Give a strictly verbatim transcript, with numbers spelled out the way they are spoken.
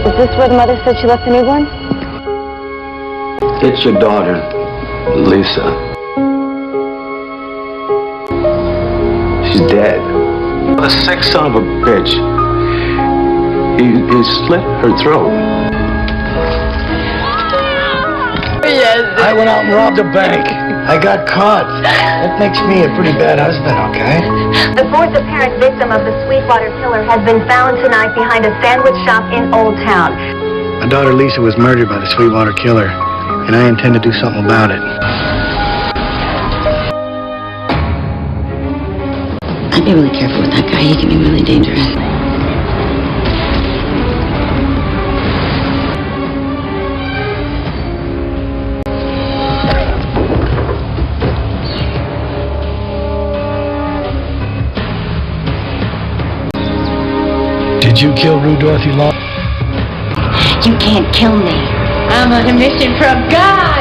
Is this where the mother said she left the newborn? It's your daughter, Lisa. She's dead. A sick son of a bitch. He, he slit her throat. Yes. I went out and robbed a bank. I got caught. That makes me a pretty bad husband, okay? The fourth apparent victim of the Sweetwater killer has been found tonight behind a sandwich shop in Old Town. My daughter Lisa was murdered by the Sweetwater killer, and I intend to do something about it. I'd be really careful with that guy. He can be really dangerous. Did you kill Rue Dorothy Long? You can't kill me. I'm on a mission from God.